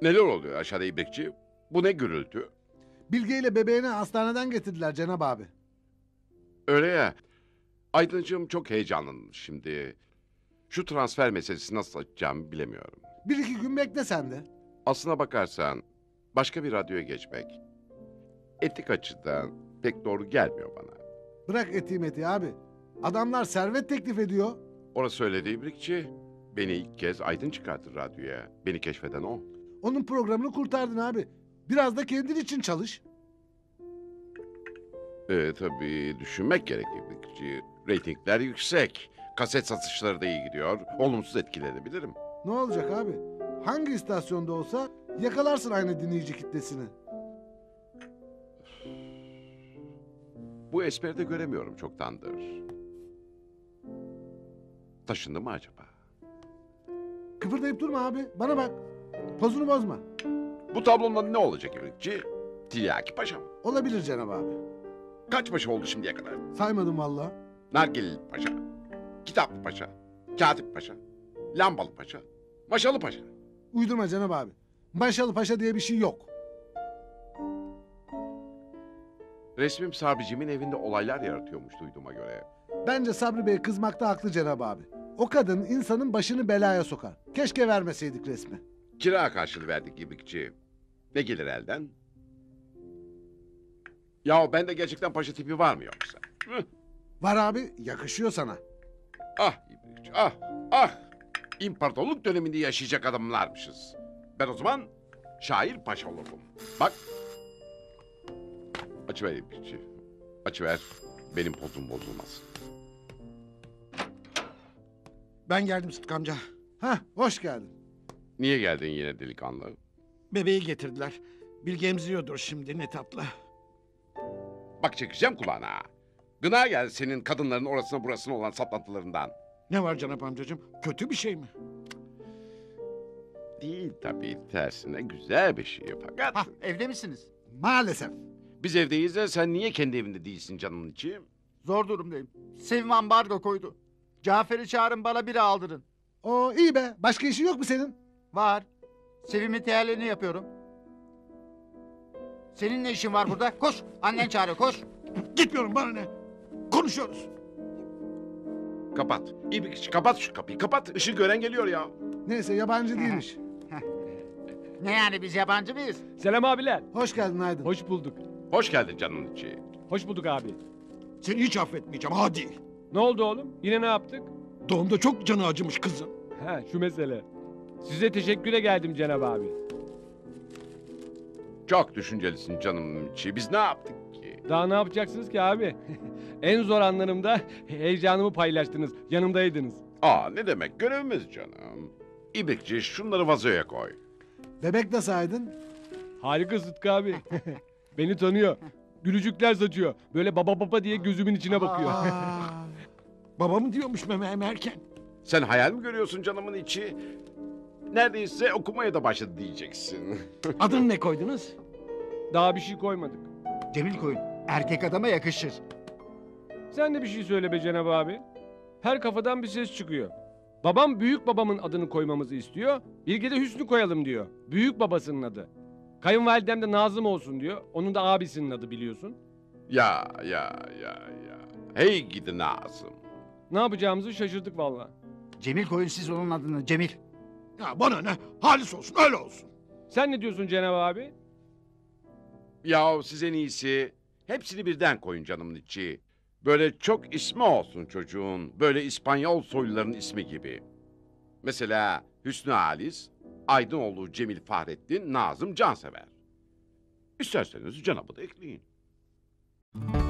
Neler oluyor aşağıda İbrikçi? Bu ne gürültü? Bilge ile bebeğini hastaneden getirdiler Cenab abi. Öyle ya. Aydıncığım çok heyecanlanmış şimdi. Şu transfer meselesini nasıl açacağımı bilemiyorum. Bir iki gün bekle sen de. Aslına bakarsan başka bir radyoya geçmek etik açıdan pek doğru gelmiyor bana. Bırak etiği abi. Adamlar servet teklif ediyor. Orası söyledi İbrikçi. Beni ilk kez Aydın çıkarttı radyoya. Beni keşfeden o. Onun programını kurtardın abi. Biraz da kendin için çalış. Tabii düşünmek gerek İbrikçi. Reytingler yüksek. Kaset satışları da iyi gidiyor. Olumsuz etkilenebilirim. Ne olacak abi? Hangi istasyonda olsa yakalarsın aynı dinleyici kitlesini. Bu espride göremiyorum çoktandır. Taşındı mı acaba? Kıpırdayıp durma abi. Bana bak. Pozunu bozma. Bu tablonda ne olacak İbrikçi? Tiryaki Paşa mı? Olabilir Cenab abi. Kaç paşa oldu şimdiye kadar? Saymadım valla. Nargileli Paşa, Kitaplı Paşa, Katip Paşa, Lambalı Paşa, Maşalı Paşa. Uydurma Cenab abi. Maşalı Paşa diye bir şey yok. Resmim Sabiciğimin evinde olaylar yaratıyormuş duyduğuma göre. Bence Sabri Bey kızmakta haklı Cenab abi. O kadın insanın başını belaya sokar. Keşke vermeseydik resmi. Kira karşılığı verdik İbrikçi. Ne gelir elden? Ya bende gerçekten paşa tipi var mı yoksa? Hı? Var abi, yakışıyor sana. Ah İbrikçi, ah, ah! İmparatorluk döneminde yaşayacak adamlarmışız. Ben o zaman şair paşa olurum. Bak. Açıver İbrikçi. Açıver. Benim pozum bozulmasın. Ben geldim Sıtkı amca. Hah, hoş geldin. Niye geldin yine delikanlı? Bebeği getirdiler. Bilge emziriyordur şimdi ne tatlı. Bak çekeceğim kulağına. Gına gel senin kadınların orasına burasına olan saplantılarından. Ne var Cenap amcacığım? Kötü bir şey mi? Değil tabii, tersine güzel bir şey fakat... Hah, evde misiniz? Maalesef. Biz evdeyiz de sen niye kendi evinde değilsin canımın içi? Zor durumdayım. Sevim ambargo koydu. Cafer'i çağırın bana biri aldırın. O iyi be. Başka işin yok mu senin? Var. Sevim'in teellerini yapıyorum. Senin ne işin var burada? Koş. Annen çağırıyor koş. Gitmiyorum bana ne? Konuşuyoruz. Kapat. İbrikçi kapat şu kapıyı, kapat. Işığı gören geliyor ya. Neyse yabancı değilmiş. Ne yani biz yabancı mıyız? Selam abiler. Hoş geldin Aydın. Hoş bulduk. Hoş geldin canımın içi. Hoş bulduk abi. Seni hiç affetmeyeceğim hadi. Ne oldu oğlum? Yine ne yaptık? Doğumda çok canı acımış kızın. Ha şu mesele. Size teşekküre geldim Cenab abi. Çok düşüncelisin canımın içi. Biz ne yaptık ki? Daha ne yapacaksınız ki abi? En zor anlarımda heyecanımı paylaştınız. Yanımdaydınız. Aa ne demek, görevimiz canım. İbrikçi şunları vazoya koy. Bebek nasıl Aydın? Harika Sıtkı abi. Beni tanıyor. Gülücükler saçıyor. Böyle baba baba diye gözümün içine bakıyor. Aa, Babamı diyormuş meme emerken. Sen hayal mi görüyorsun canımın içi? Neredeyse okumaya da başladı diyeceksin. Adını ne koydunuz? Daha bir şey koymadık. Cemil koyun. Erkek adama yakışır. Sen de bir şey söyle be Cenab abi. Her kafadan bir ses çıkıyor. Babam büyük babamın adını koymamızı istiyor. Bilge de Hüsnü koyalım diyor. Büyük babasının adı. Kayınvalidem de Nazım olsun diyor. Onun da abisinin adı biliyorsun. Ya. Hey gidi Nazım. Ne yapacağımızı şaşırdık valla. Cemil koyun siz onun adını Cemil. Ya bana ne? Halis olsun öyle olsun. Sen ne diyorsun Cenab abi? Ya siz en iyisi hepsini birden koyun canımın içi. Böyle çok ismi olsun çocuğun. Böyle İspanyol soyluların ismi gibi. Mesela Hüsnü Halis, Aydınoğlu Cemil Fahrettin, Nazım Cansever. İsterseniz Cenab'ı da ekleyin.